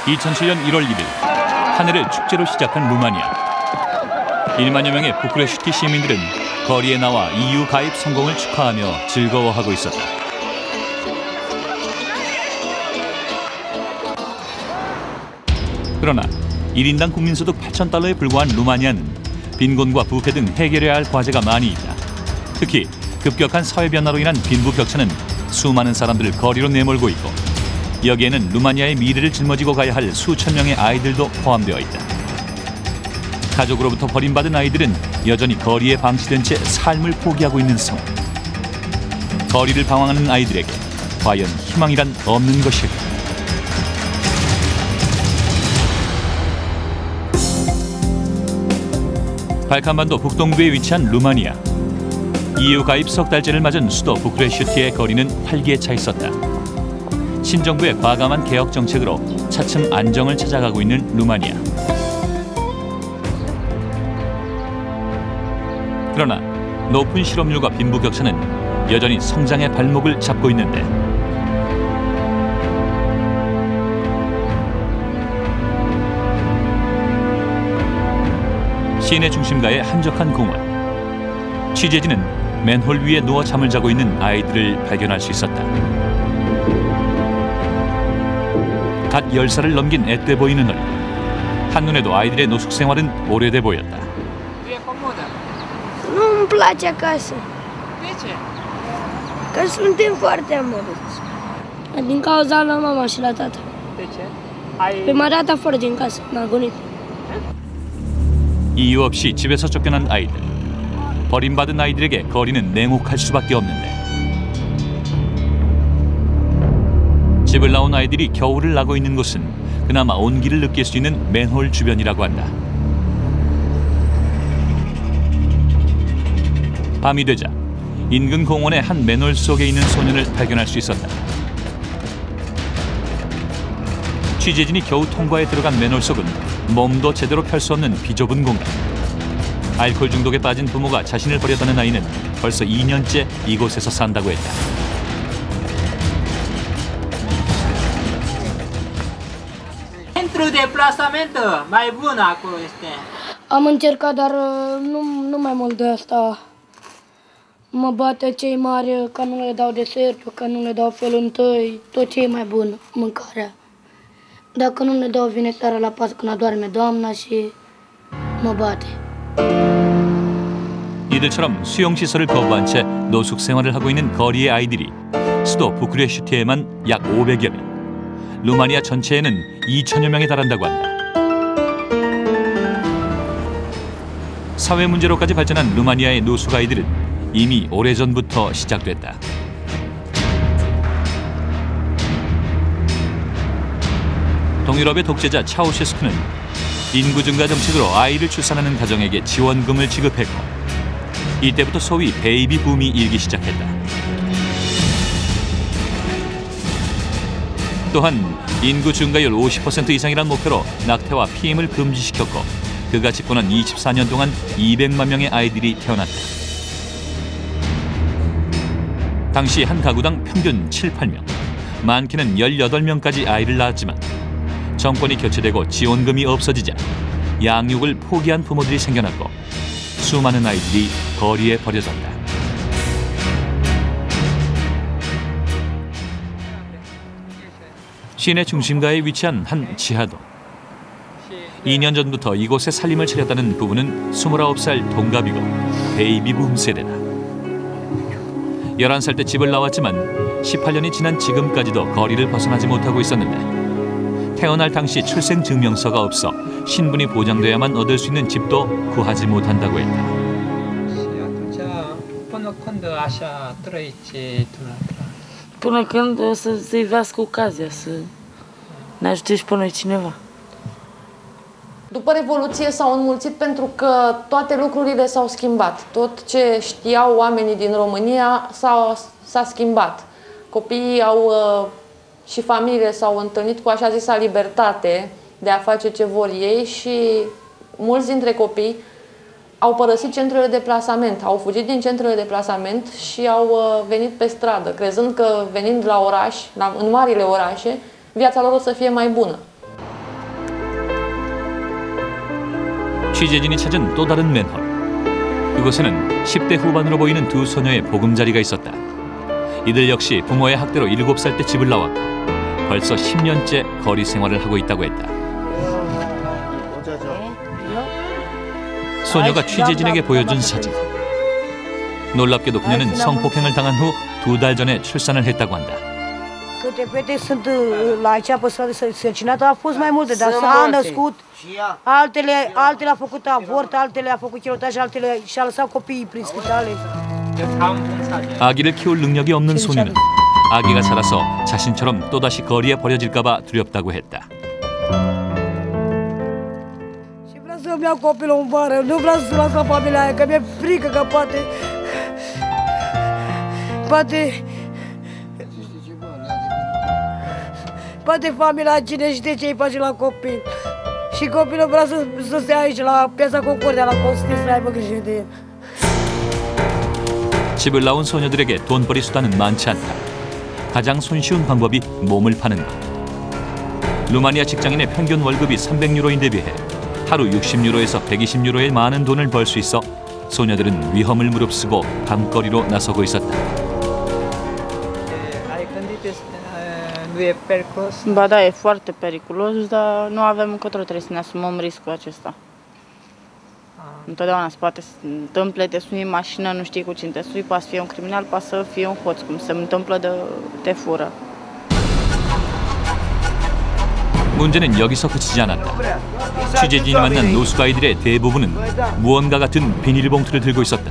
2007년 1월 1일 한 해를 축제로 시작한 루마니아. 1만여 명의 부쿠레슈티 시민들은 거리에 나와 EU 가입 성공을 축하하며 즐거워하고 있었다. 그러나 1인당 국민소득 8,000달러에 불과한 루마니아는 빈곤과 부패 등 해결해야 할 과제가 많이 있다. 특히 급격한 사회 변화로 인한 빈부 격차는 수많은 사람들을 거리로 내몰고 있고, 여기에는 루마니아의 미래를 짊어지고 가야 할 수천 명의 아이들도 포함되어 있다. 가족으로부터 버림받은 아이들은 여전히 거리에 방치된 채 삶을 포기하고 있는 상황. 거리를 방황하는 아이들에게 과연 희망이란 없는 것일까? 발칸반도 북동부에 위치한 루마니아. EU 가입 석 달째를 맞은 수도 부쿠레슈티의 거리는 활기에 차 있었다. 신정부의 과감한 개혁 정책으로 차츰 안정을 찾아가고 있는 루마니아. 그러나 높은 실업률과 빈부 격차는 여전히 성장의 발목을 잡고 있는데, 시내 중심가의 한적한 공원. 취재진은 맨홀 위에 누워 잠을 자고 있는 아이들을 발견할 수 있었다. 갓 10살을 넘긴 앳돼 보이는 얼굴. 한눈에도 아이들의 노숙 생활은 오래돼 보였다. Nu-mi place acasă. De ce? Că suntem foarte amărâți. Din cauza la mama și la tata. De ce? Ai... Pe m-a dat afară din casă, m-a gonit. 이유 없이 집에서 쫓겨난 아이들. 버림받은 아이들에게 거리는 냉혹할 수밖에 없는데, 집을 나온 아이들이 겨울을 나고 있는 곳은 그나마 온기를 느낄 수 있는 맨홀 주변이라고 한다. 밤이 되자 인근 공원의 한 맨홀 속에 있는 소년을 발견할 수 있었다. 취재진이 겨우 통과에 들어간 맨홀 속은 몸도 제대로 펼 수 없는 비좁은 공간. 알코올 중독에 빠진 부모가 자신을 버렸다는 아이는 벌써 2년째 이곳에서 산다고 했다. Pentru deplasament mai bun acolo este. Am încercat, dar nu mai mult de asta. Mă bate cei mari că nu le dau desertul, că nu le dau felul întâi, tot ce e mai bun, mâncarea. Dacă nu le dau, vine seara la pas când adorme doamna și mă bate. 이들처럼 수용시설을 거부한 채 노숙 생활을 하고 있는 거리의 아이들이 수도 부쿠레슈티에만 약 500여 명, 루마니아 전체에는 2천여 명에 달한다고 한다. 사회 문제로까지 발전한 루마니아의 노숙 아이들은 이미 오래전부터 시작됐다. 동유럽의 독재자 차우셰스쿠는 인구 증가 정책으로 아이를 출산하는 가정에게 지원금을 지급했고, 이때부터 소위 베이비 붐이 일기 시작했다. 또한 인구 증가율 50% 이상이란 목표로 낙태와 피임을 금지시켰고, 그가 집권한 24년 동안 200만 명의 아이들이 태어났다. 당시 한 가구당 평균 7, 8명, 많게는 18명까지 아이를 낳았지만 정권이 교체되고 지원금이 없어지자 양육을 포기한 부모들이 생겨났고, 수많은 아이들이 거리에 버려졌다. 시내 중심가에 위치한 한 지하도. 2년 전부터 이곳에 살림을 차렸다는 부부는 29살 동갑이고 베이비붐 세대다. 11살 때 집을 나왔지만 18년이 지난 지금까지도 거리를 벗어나지 못하고 있었는데, 태어날 당시 출생증명서가 없어 신분이 보장돼야만 얻을 수 있는 집도 구하지 못한다고 했다. Până când o să se ivească ocazia să ne ajute și pe noi cineva. După Revoluție s-au înmulțit pentru că toate lucrurile s-au schimbat. Tot ce știau oamenii din România s-a schimbat. Copiii și familiile s-au întâlnit cu așa zisa libertate de a face ce vor ei și mulți dintre copii au părăsit centrele de plasament, au fugit din centrele de plasament și au venit pe stradă, crezând că venind la oraș, în marile orașe, viața lor o să fie mai bună. 취재진이 찾은 또 다른 맨홀. 그곳에는 10대 후반으로 보이는 두 소녀의 보금자리가 있었다. 이들 역시 부모의 학대로 7살 때 집을 나왔고 벌써 10년째 거리 생활을 하고 있다고 했다. 소녀가 취재진에게 보여준 사진. 놀랍게도 그녀는 성폭행을 당한 후 2달 전에 출산을 했다고 한다. Câte fete sunt la aici pe stradă sărcinată, a fost mai multe, dar s-a născut, altele a făcut avort, altele a făcut chilotaj, altele și-a lăsat copiii prin spitale. 아기를 키울 능력이 없는 소녀는 아기가 자라서 자신처럼 또다시 거리에 버려질까 봐 두렵다고 했다. Și vreau să-mi iau copilul în vară, nu vreau să las la familia aia, că mi-e frică că poate familia cine știe ce îi face la copil. Și copilul vrea să stea aici la piața Concordia, la Constantin, să aibă grijă de el. 집을 나온 소녀들에게 돈벌이 수단은 많지 않다. 가장 손쉬운 방법이 몸을 파는 것. 루마니아 직장인의 평균 월급이 300유로인데 비해 하루 60유로에서 120유로의 많은 돈을 벌 수 있어 소녀들은 위험을 무릅쓰고 밤거리로 나서고 있었다. Nu e periculos? Ba da, e foarte periculos, dar nu avem încotro, trebuie să ne asumăm riscul acesta. Întotdeauna se poate întâmple, te suni în mașină, nu știi cu cine te sui, poate să fie un criminal, poate să fie un hoț, cum se întâmplă de te fură. 문제는 여기서 그치지 않았다. 취재진이 만난 노숙 아이들의 대부분은 무언가 같은 비닐봉투를 들고 있었다.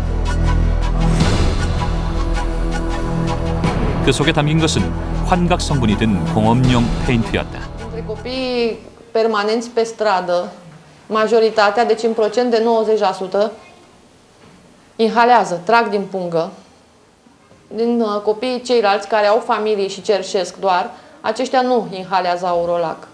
그 속에 담긴 것은 환각 성분이 든 공업용 페인트였다. Între copiii permanenți pe stradă, majoritatea, deci în procent de 90%, inhalează, trag din pungă. Din copiii ceilalți care au familii și cerșesc doar, aceștia nu inhalează aurolac.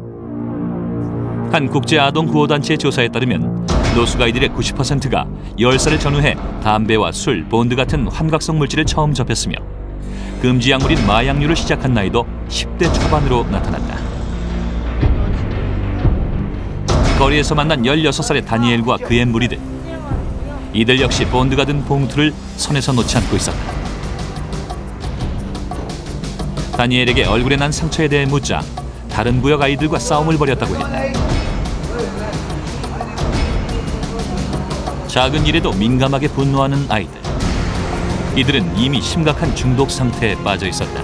한 국제 아동 구호 단체의 조사에 따르면 노숙 아이들의 90%가 10살을 전후해 담배와 술, 본드 같은 환각성 물질을 처음 접했으며 금지 약물인 마약류를 시작한 나이도 10대 초반으로 나타났다. 거리에서 만난 16살의 다니엘과 그의 무리들. 이들 역시 본드가 든 봉투를 손에서 놓지 않고 있었다. 다니엘에게 얼굴에 난 상처에 대해 묻자 다른 구역 아이들과 싸움을 벌였다고 했다. 작은 일에도 민감하게 분노하는 아이들. 이들은 이미 심각한 중독 상태에 빠져 있었다.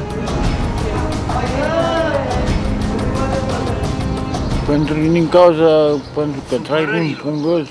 Din cauza, pentru că trag din pungă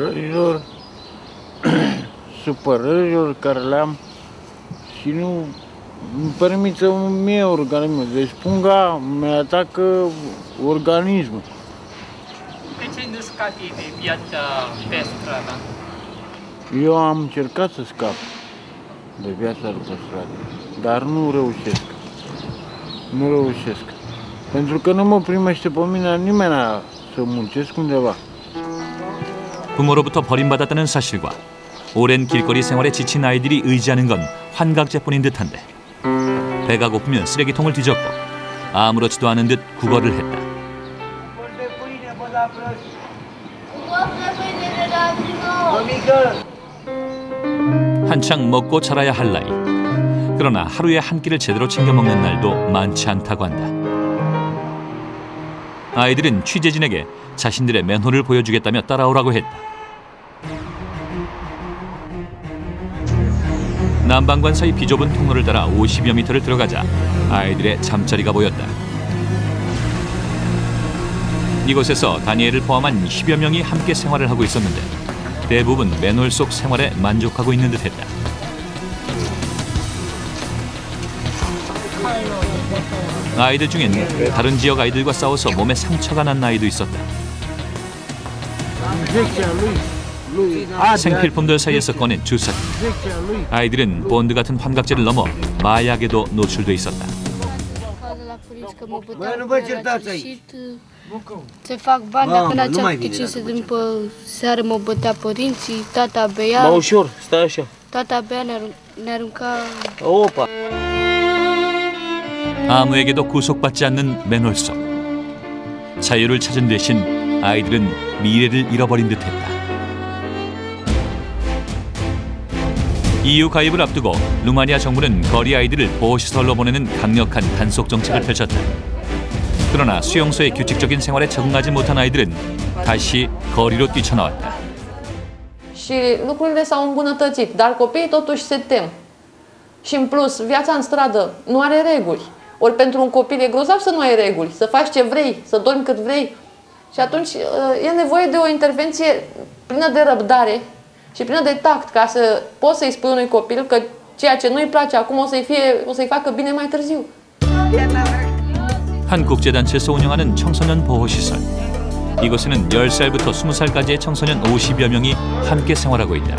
supărărilor care le-am și nu îmi permite mie organismul. Deci punga mi-atacă organismul. De ce nu scapi de viața pe stradă? Eu am încercat să scap de viața de pe stradă, dar nu reușesc. Nu reușesc. Pentru că nu mă primește pe mine nimeni să muncesc undeva. 부모로부터 버림받았다는 사실과 오랜 길거리 생활에 지친 아이들이 의지하는 건 환각제뿐인 듯한데 배가 고프면 쓰레기통을 뒤졌고 아무렇지도 않은 듯 구걸을 했다. 한창 먹고 자라야 할 나이. 그러나 하루에 한 끼를 제대로 챙겨 먹는 날도 많지 않다고 한다. 아이들은 취재진에게 자신들의 맨홀을 보여주겠다며 따라오라고 했다. 난방관 사이 비좁은 통로를 따라 50여 미터를 들어가자 아이들의 잠자리가 보였다. 이곳에서 다니엘을 포함한 10여 명이 함께 생활을 하고 있었는데 대부분 맨홀 속 생활에 만족하고 있는 듯했다. 아이들 중엔 다른 지역 아이들과 싸워서 몸에 상처가 난 아이도 있었다. 생필품들 사이에서 꺼낸 주사기. 아이들은 본드 같은 환각제를 넘어 마약에도 노출돼 있었다. Se fac bani, dacă n-a ce se după seară mă bătea părinții, tata bea. Mai ușor, stai așa. Tata bea ne arunca. Opa. 아무에게도 구속받지 않는 맨홀 속. 자유를 찾은 대신 아이들은 미래를 잃어버린 듯했다. EU 가입을 앞두고 루마니아 정부는 거리 아이들을 보호시설로 보내는 강력한 단속 정책을 펼쳤다. 그러나 수용소의 규칙적인 생활에 적응하지 못한 아이들은 다시 거리로 뛰쳐나왔다. Și lucrurile s-au îmbunătățit, dar copiii totuși se tem. Și în plus, viața în stradă nu are reguli. Ori pentru un copil e grozav să nu ai reguli, să faci ce vrei, să dormi cât vrei. Și atunci e nevoie de o intervenție plină de răbdare și plină de tact ca să poți să-i spui unui copil că ceea ce nu-i place acum o să-i facă bine mai târziu. 한 국제단체에서 운영하는 청소년 보호시설. 이곳에는 10살부터 20살까지의 청소년 50여 명이 함께 생활하고 있다.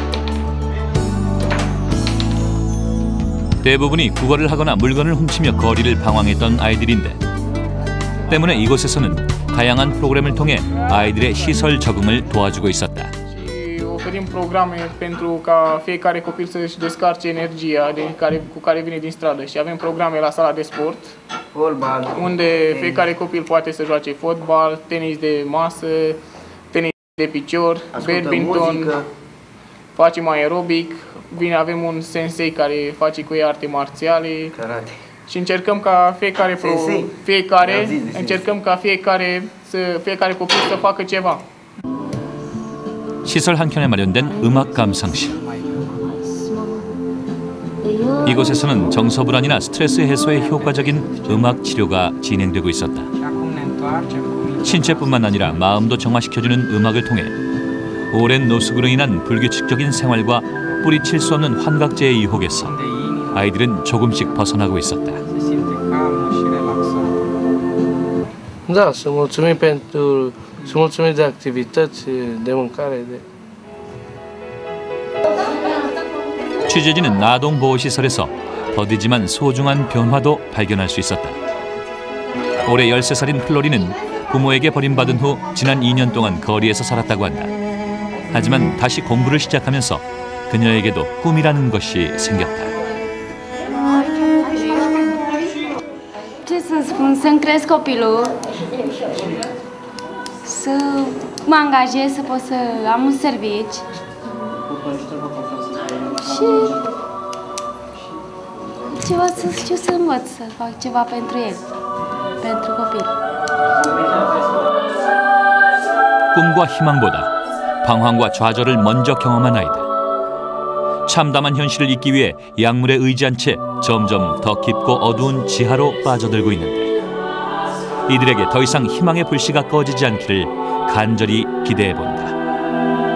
대부분이 구걸을 하거나 물건을 훔치며 거리를 방황했던 아이들인데 때문에 이곳에서는 다양한 프로그램을 통해 아이들의 시설 적응을 도와주고 있었다. Oferim programe pentru ca fiecare copil să-și descarce energia cu care vine din stradă și avem programe la sala de sport, unde fiecare copil poate să joace fotbal, tenis de masă, tenis de picior, badminton, facem aerobic, avem un sensei care face cu ei arte marțiale și încercăm ca fiecare copil să facă ceva. 시설 한켠에 마련된 음악 감상실. 이곳에서는 정서불안이나 스트레스 해소에 효과적인 음악 치료가 진행되고 있었다. 신체뿐만 아니라 마음도 정화시켜주는 음악을 통해 오랜 노숙으로 인한 불규칙적인 생활과 뿌리칠 수 없는 환각제의 유혹에서 아이들은 조금씩 벗어나고 있었다. Da, sunt mulțumit de activități, de mâncare. 취재진은 아동보호시설에서 더디지만 소중한 변화도 발견할 수 있었다. 올해 13살인 플로리는 부모에게 버림받은 후 지난 2년 동안 거리에서 살았다고 한다. 하지만 다시 공부를 시작하면서 그녀에게도 꿈이라는 것이 생겼다. Ce să spun, să-mi cresc copilul, să mă angajez, să pot să am un serviciu și ceva să știu să învăț, să fac ceva pentru el, pentru copil. 꿈과 희망보다 방황과 좌절을 먼저 경험한 아이들. 참담한 현실을 잊기 위해 약물에 의지한 채 점점 더 깊고 어두운 지하로 빠져들고 있는데 이들에게 더 이상 희망의 불씨가 꺼지지 않기를 간절히 기대해본다.